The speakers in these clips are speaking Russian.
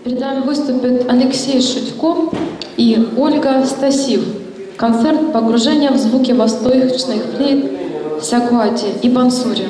Перед нами выступят Алексей Шутько и Ольга Стасив. Концерт «Погружение в звуки восточных флейт Сяквати и Бансури».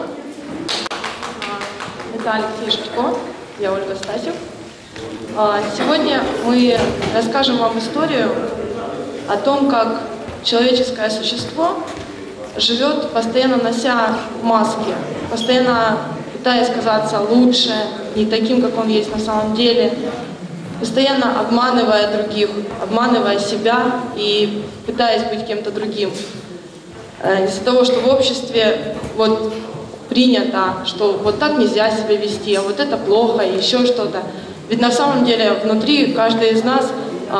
Это Алексей Шутько, я Ольга Стасив. Сегодня мы расскажем вам историю о том, как человеческое существо живет, постоянно нося маски, постоянно пытаясь казаться лучше, не таким, как он есть на самом деле, постоянно обманывая других, обманывая себя и пытаясь быть кем-то другим. Из-за того, что в обществе вот принято, что вот так нельзя себя вести, а вот это плохо, и еще что-то. Ведь на самом деле внутри каждый из нас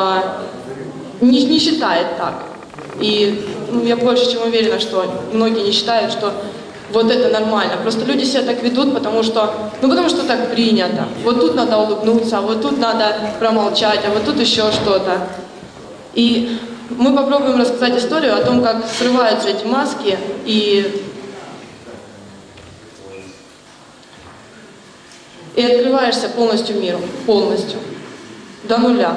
не считает так. И я больше чем уверена, что многие не считают, что вот это нормально. Просто люди себя так ведут, потому что так принято. Вот тут надо улыбнуться, а вот тут надо промолчать, а вот тут еще что-то. И мы попробуем рассказать историю о том, как срываются эти маски и открываешься полностью миру, полностью, до нуля.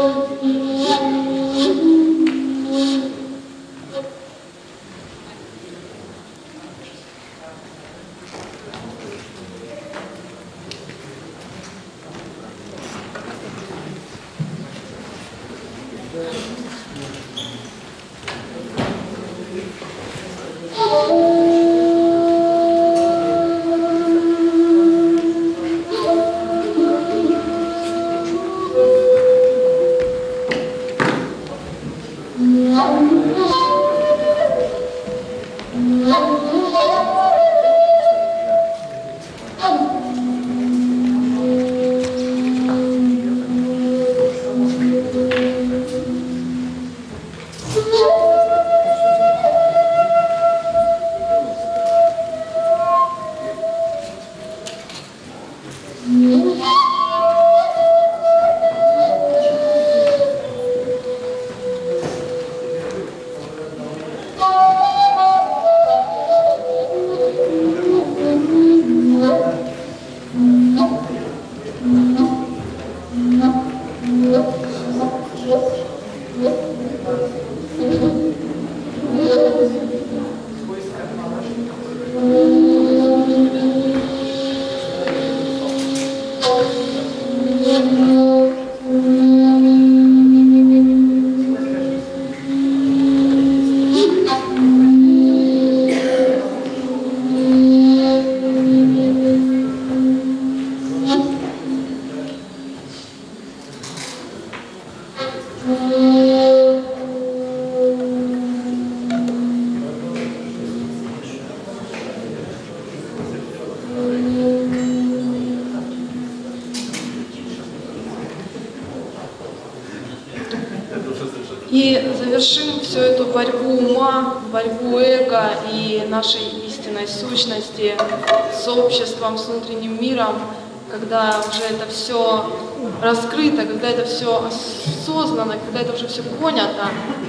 И завершим всю эту борьбу ума, борьбу эго и нашей истинной сущности с обществом, с внутренним миром, когда уже это все раскрыто, когда это все осознанно, когда это уже все понято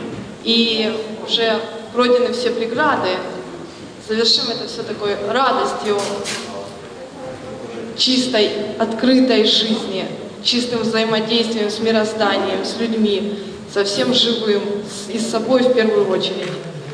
и уже пройдены все преграды. Завершим это все такой радостью чистой, открытой жизни, чистым взаимодействием с мирозданием, с людьми, со всем живым и с собой в первую очередь.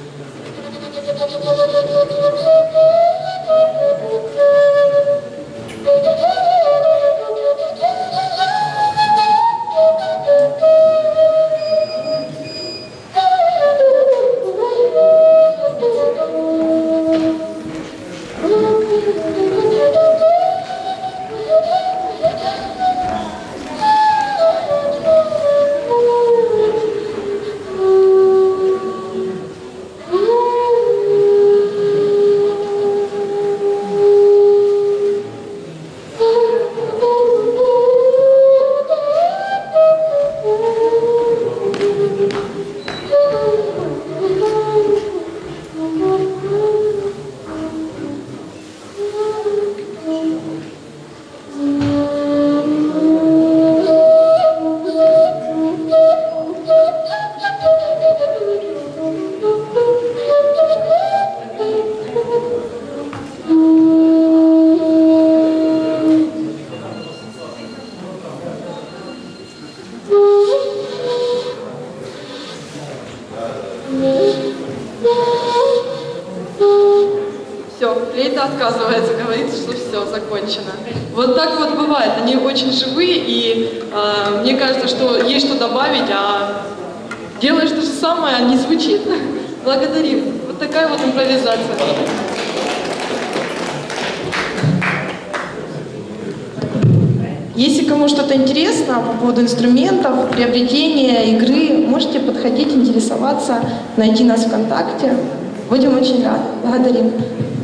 Флейта отказывается, говорит, что все, закончено. Вот так вот бывает, они очень живые, и мне кажется, что есть что добавить, а делаешь то же самое, а не звучит. Благодарим. Вот такая вот импровизация. Если кому что-то интересно по поводу инструментов, приобретения, игры, можете подходить, интересоваться, найти нас ВКонтакте. Будем очень рады. Благодарим.